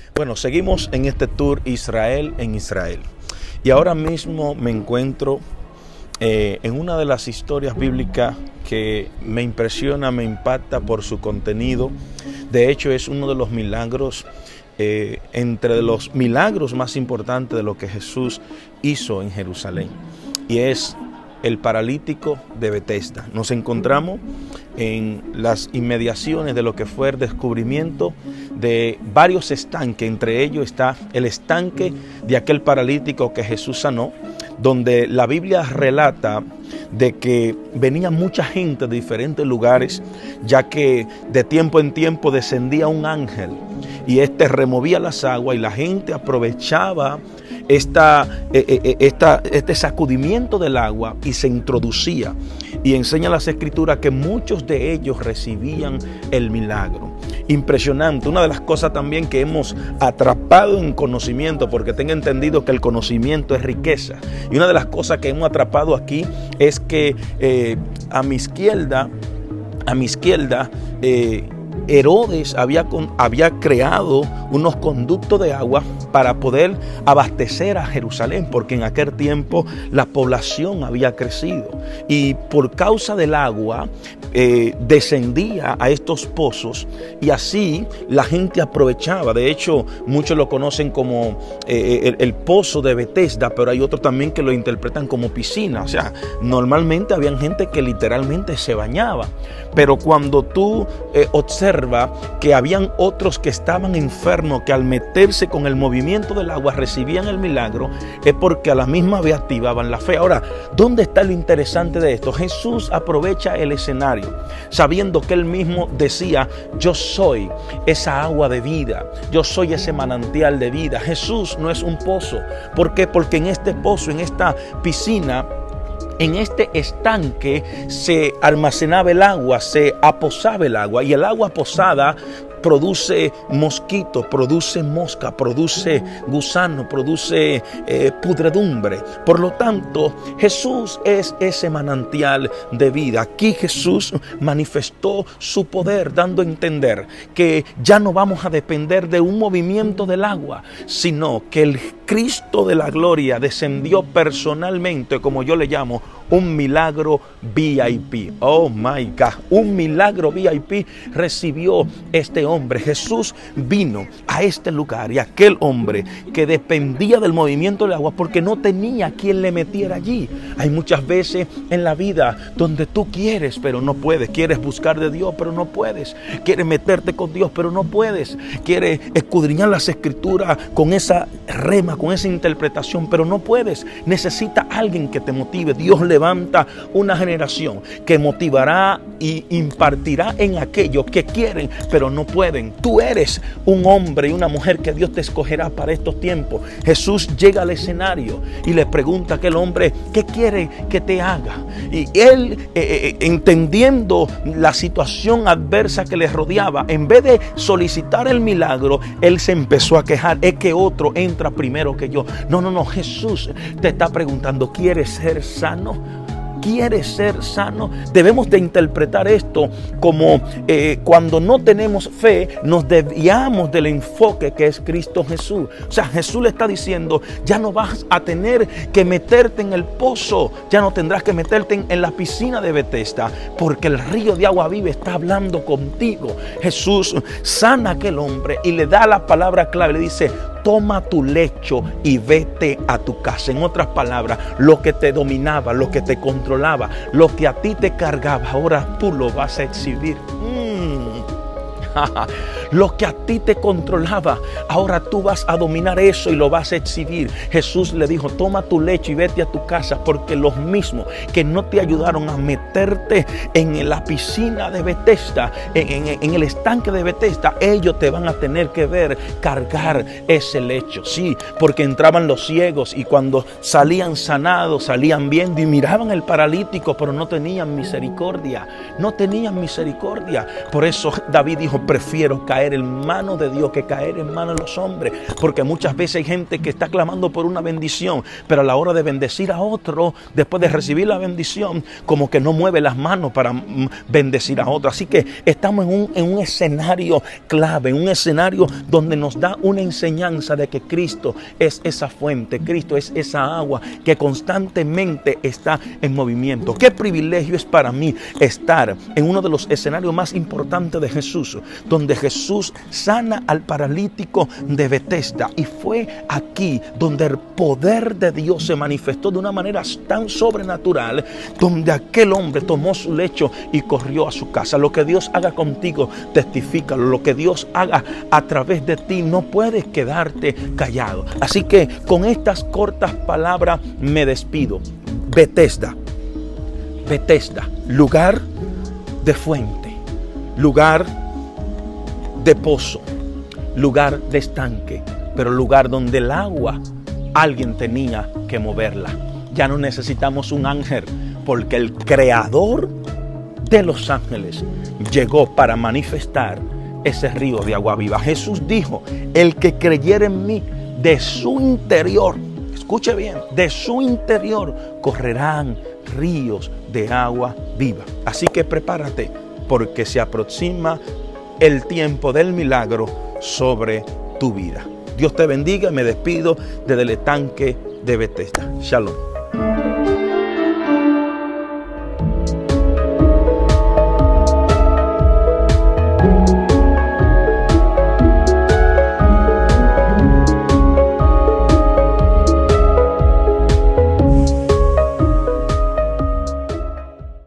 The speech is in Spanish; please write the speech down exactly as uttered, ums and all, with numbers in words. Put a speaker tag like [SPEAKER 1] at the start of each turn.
[SPEAKER 1] Bueno, seguimos en este tour Israel en Israel. Y ahora mismo me encuentro eh, en una de las historias bíblicas que me impresiona, me impacta por su contenido. De hecho, es uno de los milagros, eh, entre los milagros más importantes de lo que Jesús hizo en Jerusalén. Y es el paralítico de Betesda. Nos encontramos en las inmediaciones de lo que fue el descubrimiento de varios estanques. Entre ellos está el estanque de aquel paralítico que Jesús sanó, donde la Biblia relata de que venía mucha gente de diferentes lugares, ya que de tiempo en tiempo descendía un ángel y este removía las aguas y la gente aprovechaba Esta, esta, este sacudimiento del agua y se introducía. Y enseña las escrituras que muchos de ellos recibían el milagro. Impresionante. Una de las cosas también que hemos atrapado en conocimiento, porque tengo entendido que el conocimiento es riqueza. Y una de las cosas que hemos atrapado aquí es que eh, a mi izquierda, a mi izquierda, eh, Herodes había, había creado unos conductos de agua para poder abastecer a Jerusalén, porque en aquel tiempo la población había crecido y por causa del agua eh, descendía a estos pozos y así la gente aprovechaba. De hecho, muchos lo conocen como eh, el, el pozo de Betesda, pero hay otros también que lo interpretan como piscina. O sea, normalmente había gente que literalmente se bañaba, pero cuando tú eh, observas que habían otros que estaban enfermos, que al meterse con el movimiento del agua recibían el milagro, es porque a la misma vez activaban la fe. Ahora, ¿dónde está lo interesante de esto? Jesús aprovecha el escenario, sabiendo que él mismo decía: yo soy esa agua de vida, yo soy ese manantial de vida. Jesús no es un pozo. ¿Por qué? Porque en este pozo, en esta piscina, en este estanque se almacenaba el agua, se aposaba el agua, y el agua posada produce mosquitos, produce mosca, produce gusano, produce eh, pudredumbre. Por lo tanto, Jesús es ese manantial de vida. Aquí Jesús manifestó su poder, dando a entender que ya no vamos a depender de un movimiento del agua, sino que el Cristo de la gloria descendió personalmente, como yo le llamo, un milagro V I P. Oh my God, un milagro V I P recibió este hombre. Jesús vino a este lugar y aquel hombre que dependía del movimiento del agua porque no tenía quien le metiera allí. Hay muchas veces en la vida donde tú quieres pero no puedes. Quieres buscar de Dios pero no puedes. Quieres meterte con Dios pero no puedes. Quieres escudriñar las escrituras con esa rema, con esa interpretación, pero no puedes. Necesita alguien que te motive. Dios levanta una generación que motivará y impartirá en aquellos que quieren pero no pueden. Tú eres un hombre y una mujer que Dios te escogerá para estos tiempos. Jesús llega al escenario y le pregunta a aquel hombre: ¿qué quiere que te haga? Y él, eh, eh, entendiendo la situación adversa que le rodeaba, en vez de solicitar el milagro, él se empezó a quejar: es que otro entra primero que yo. No, no, no, Jesús te está preguntando: ¿quieres ser sano? ¿Quieres ser sano? Debemos de interpretar esto como eh, cuando no tenemos fe, nos desviamos del enfoque que es Cristo Jesús. O sea, Jesús le está diciendo: ya no vas a tener que meterte en el pozo, ya no tendrás que meterte en, en la piscina de Betesda, porque el río de agua viva está hablando contigo. Jesús sana a aquel hombre y le da la palabra clave, le dice: toma tu lecho y vete a tu casa. En otras palabras, lo que te dominaba, lo que te controlaba, lo que a ti te cargaba, ahora tú lo vas a exhibir. Mm. Lo que a ti te controlaba, ahora tú vas a dominar eso y lo vas a exhibir. Jesús le dijo: toma tu lecho y vete a tu casa, porque los mismos que no te ayudaron a meterte en la piscina de Betesda, en, en, en el estanque de Betesda, ellos te van a tener que ver cargar ese lecho. Sí, porque entraban los ciegos y cuando salían sanados, salían viendo y miraban el paralítico, pero no tenían misericordia, no tenían misericordia. Por eso David dijo: prefiero caer caer en manos de Dios que caer en manos de los hombres, porque muchas veces hay gente que está clamando por una bendición, pero a la hora de bendecir a otro, después de recibir la bendición, como que no mueve las manos para bendecir a otro. Así que estamos en un, en un escenario clave, en un escenario donde nos da una enseñanza de que Cristo es esa fuente, Cristo es esa agua que constantemente está en movimiento. Qué privilegio es para mí estar en uno de los escenarios más importantes de Jesús, donde Jesús sana al paralítico de Betesda, y fue aquí donde el poder de Dios se manifestó de una manera tan sobrenatural, donde aquel hombre tomó su lecho y corrió a su casa. Lo que Dios haga contigo, testifícalo. Lo que Dios haga a través de ti, no puedes quedarte callado. Así que con estas cortas palabras me despido. Betesda, Betesda, lugar de fuente, lugar de pozo, lugar de estanque, pero lugar donde el agua alguien tenía que moverla. Ya no necesitamos un ángel, porque el creador de los ángeles llegó para manifestar ese río de agua viva. Jesús dijo: el que creyere en mí, de su interior, escuche bien, de su interior correrán ríos de agua viva. Así que prepárate, porque se aproxima el tiempo del milagro sobre tu vida. Dios te bendiga. Me despido desde el estanque de Betesda. Shalom.